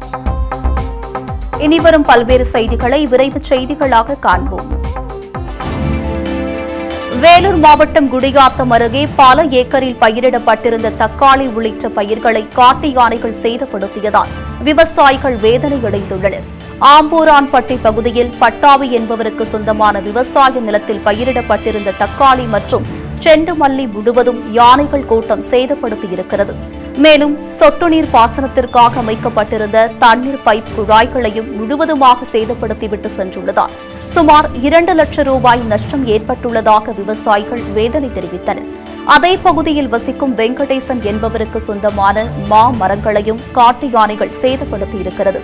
இனிவரும் பல்வேறு செய்திகளை விரைவுச் செய்திகளாக காண்போம். வேலூர் மாவட்டம் குடியாத்தம் அருகே பல ஏக்கரில் பயிரிடப்பட்டிருந்த தக்காளி உள்ளிட்ட பயிர்களை காட்டு யானைகள் சேதப்படுத்தியதால் விவசாயிகள் வேதனையடைந்துள்ளனர். ஆம்பூரான்பட்டி பகுதியில் பட்டாவி என்பவருக்கு சொந்தமான விவசாய நிலத்தில் பயிரிடப்பட்டிருந்த தக்காளி மற்றும் செண்டு மல்லி முழுவதும் யானைகள் கூட்டம் சேதப்படுத்தியிருக்கிறது. மேலும் சொட்டு நீர் பாசனத்திற்காக அமைக்கப்பட்டிருந்த தண்ணீர் பைப் குழாய்களையும் முழுவதுமாக சேதப்படுத்திவிட்டு சென்றுள்ளதால் சுமார் 2 லட்சம் ரூபாய் நஷ்டம் ஏற்பட்டுள்ளதாக விவசாயிகள் வேதனை தெரிவித்தனர். அதே பகுதியில் வசிக்கும் வெங்கடேசன் என்பவருக்கு சொந்தமான மா மரங்களையும் காட்டு யானைகள் சேதப்படுத்தியிருக்கிறது.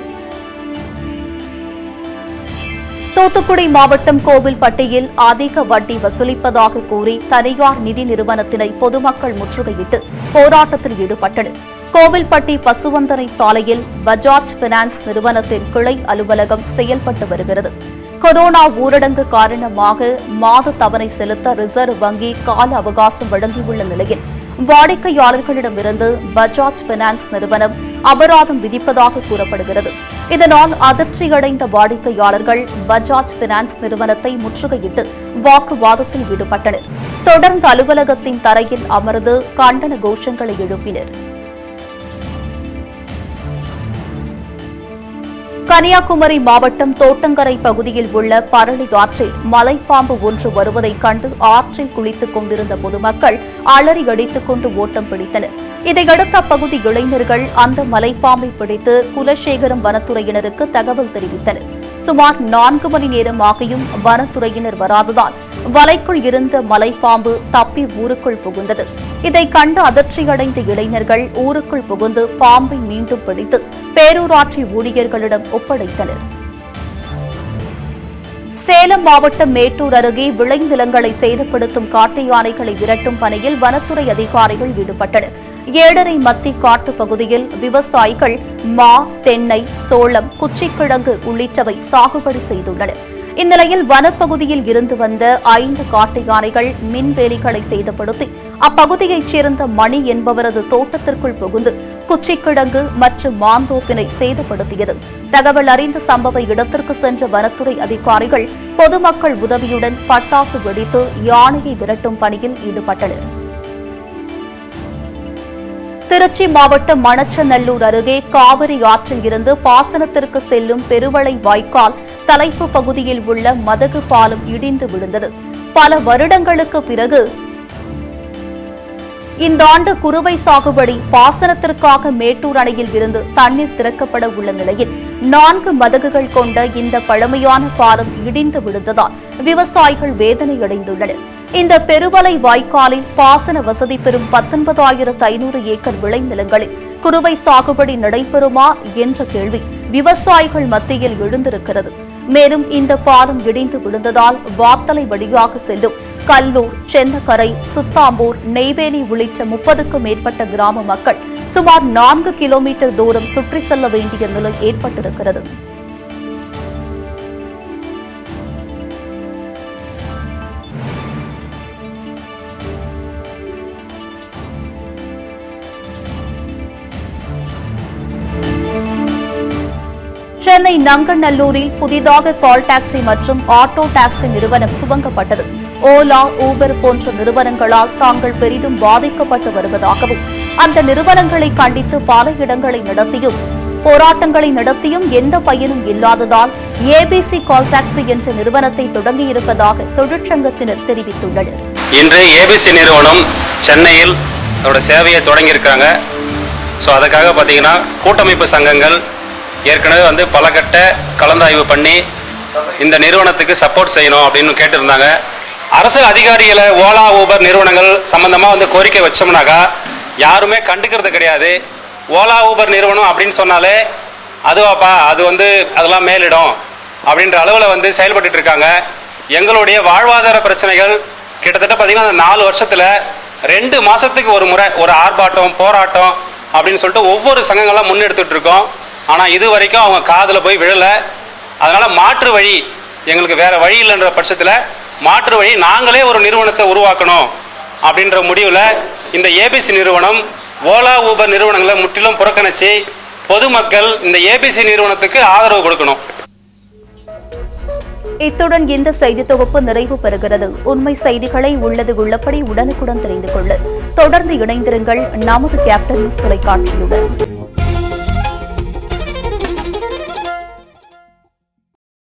தூத்துக்குடி மாவட்டம் கோவில்பட்டியில் அதிக வட்டி வசூலிப்பதாக கூறி தனியார் நிதி நிறுவனத்தினை பொதுமக்கள் முற்றுகையிட்டு போராட்டத்தில் ஈடுபட்டனர். கோவில்பட்டி பசுவந்தனை சாலையில் பஜாஜ் பினான்ஸ் நிறுவனத்தின் கிளை அலுவலகம் செயல்பட்டு வருகிறது. கொரோனா ஊரடங்கு காரணமாக மாத தவணை செலுத்த ரிசர்வ் வங்கி கால அவகாசம் வழங்கியுள்ள நிலையில் வாடிக்கையாளர்களிடமிருந்து பஜாஜ் பினான்ஸ் நிறுவனம் அபராதம் விதிப்பதாக கூறப்படுகிறது. இதனால் அதிர்ச்சியடைந்த வாடிக்கையாளர்கள் பஜாஜ் பினான்ஸ் நிறுவனத்தை முற்றுகையிட்டு வாக்குவாதத்தில் ஈடுபட்டனர். தொடர்ந்து அலுவலகத்தின் தரையில் அமர்ந்து கண்டன கோஷங்களை எழுப்பினர். கன்னியாகுமரி மாவட்டம் தோட்டங்கரை பகுதியில் உள்ள பரளி ஆற்றில் மலைப்பாம்பு ஒன்று வருவதைக் கண்டு ஆற்றில் குளித்துக் கொண்டிருந்த பொதுமக்கள் அலறி அடித்துக் கொண்டு ஓட்டம் பிடித்தனர். இதையடுத்து அப்பகுதி இளைஞர்கள் அந்த மலைப்பாம்பை பிடித்து குலசேகரம் வனத்துறையினருக்கு தகவல் தெரிவித்தனர். சுமார் 4 மணி நேரமாகியும் வனத்துறையினர் வராததால் வலைக்குள் இருந்த மலைப்பாம்பு தப்பி ஊருக்குள் புகுந்தது. இதை கண்டு அதிர்ச்சியடைந்த இளைஞர்கள் ஊருக்குள் புகுந்து பாம்பை மீண்டும் பிடித்து பேரூராட்சி ஊழியர்களிடம் ஒப்படைத்தனர். சேலம் மாவட்டம் மேட்டூர் அருகே விளைநிலங்களை சேதப்படுத்தும் காட்டு யானைகளை விரட்டும் பணியில் வனத்துறை அதிகாரிகள் ஈடுபட்டனர். 7.5 மத்தி காட்டு பகுதியில் விவசாயிகள் மா, தென்னை, சோளம், குச்சிக்கிழங்கு உள்ளிட்டவை சாகுபடி செய்துள்ளனர். இந்நிலையில் வனப்பகுதியில் இருந்து வந்த 5 காட்டு யானைகள் மின்வேலிகளை சேதப்படுத்தி அப்பகுதியைச் சேர்ந்த மணி என்பவரது தோட்டத்திற்குள் புகுந்து குச்சிக்கிழங்கு மற்றும் மாந்தோப்பினை சேதப்படுத்தியது. தகவல் அறிந்த சம்பவ இடத்திற்கு சென்ற வனத்துறை அதிகாரிகள் பொதுமக்கள் உதவியுடன் பட்டாசு வெடித்து யானையை விரட்டும் பணியில் ஈடுபட்டனர். திருச்சி மாவட்டம் மணச்சநல்லூர் அருகே காவிரி ஆற்றில் இருந்து பாசனத்திற்கு செல்லும் பெருவளை வாய்க்கால் தலைப்பு பகுதியில் உள்ள மதகு பாலம் இடிந்து விழுந்தது. பல வருடங்களுக்கு பிறகு இந்த ஆண்டு குறுவை சாகுபடி பாசனத்திற்காக மேட்டூர் அணையில் இருந்து தண்ணீர் திறக்கப்பட உள்ள நிலையில் 4 மதகுகள் கொண்ட இந்த பழமையான பாலம் இடிந்து விழுந்ததால் விவசாயிகள் வேதனையடைந்துள்ளனர். இந்த பெருவளை வாய்க்காலில் பாசன வசதி பெறும் 19,500 ஏக்கர் விளைநிலங்களில் குறுவை சாகுபடி நடைபெறுமா என்ற கேள்வி விவசாயிகள் மத்தியில் எழுந்திருக்கிறது. மேலும் இந்த பாலம் இடிந்து விழுந்ததால் வாத்தலை வழியாக செல்லும் கல்லூர், சென்னக்கரை, சுத்தாம்பூர், நெய்வேலி உள்ளிட்ட 30க்கும் மேற்பட்ட கிராம மக்கள் சுமார் 4 கிலோமீட்டர் தூரம் சுற்றி செல்ல வேண்டிய நிலை ஏற்பட்டிருக்கிறது. சென்னை நங்கநல்லூரில் புதிதாக கால் டாக்ஸி மற்றும் ஆட்டோ டாக்ஸி நிறுவனம் துவங்கப்பட்டது. ஓலா, ஊபர் போன்ற நிறுவனங்களால் தாங்கள் பெரிதும் பாதிக்கப்பட்டு வருவதாகவும் அந்த நிறுவனங்களை கண்டித்து பல இடங்களை நடத்தியும் போராட்டங்களை நடத்தியும் எந்த பயனும் இல்லாததால் ஏபிசி கால் டாக்ஸி என்ற நிறுவனத்தை தொடங்கியிருப்பதாக தொழிற்சங்கத்தினர் தெரிவித்துள்ளனர். இன்று ஏபிசி நிறுவனம் சென்னையில் அதோட சேவையை தொடங்கியிருக்காங்க. ஸோ அதுக்காக பார்த்தீங்கன்னா கூட்டமைப்பு சங்கங்கள் ஏற்கனவே பல கட்ட கலந்தாய்வு பண்ணி இந்த நிறுவனத்துக்கு சப்போர்ட் செய்யணும் அப்படின்னு கேட்டிருந்தாங்க. அரசு அதிகாரிகளை ஓலா, ஊபர் நிறுவனங்கள் சம்பந்தமாக கோரிக்கை வச்சோம்னாக்கா யாருமே கண்டுக்கிறது கிடையாது. ஓலா, ஊபர் நிறுவனம் அப்படின்னு சொன்னாலே அதுவாப்பா அது அதெல்லாம் மேலிடும் அப்படின்ற அளவில் செயல்பட்டு இருக்காங்க. எங்களுடைய வாழ்வாதார பிரச்சனைகள் கிட்டத்தட்ட பார்த்தீங்கன்னா 4 வருஷத்தில் 2 மாதத்துக்கு ஒரு முறை ஒரு ஆர்ப்பாட்டம், போராட்டம் அப்படின்னு சொல்லிட்டு ஒவ்வொரு சங்கங்களாக முன்னெடுத்துட்டு இருக்கோம். ஆனால் இது வரைக்கும் அவங்க காதில் போய் விழலை. அதனால் மாற்று வழி எங்களுக்கு வேறு வழி இல்லைன்ற பட்சத்தில் மாற்று வழி நாங்களே ஒரு நிறுவனத்தை உருவாக்கணும் அப்படின்ற முடிவில் இந்த ஏபிசி நிறுவனம் ஓலா, ஊபர் நிறுவனங்களை முற்றிலும் புறக்கணித்து பொதுமக்கள் இந்த ஏபிசி நிறுவனத்துக்கு ஆதரவு கொடுக்கணும். இத்துடன் இந்த செய்தி தொகுப்பு நிறைவு பெறுகிறது. உண்மை செய்திகளை உள்ளது உள்ளபடி உடனுக்குடன் தெரிந்து கொள்ள தொடர்ந்து இணைந்திருங்கள் நமது கேப்டன் நியூஸ் தொலைக்காட்சியுடன்.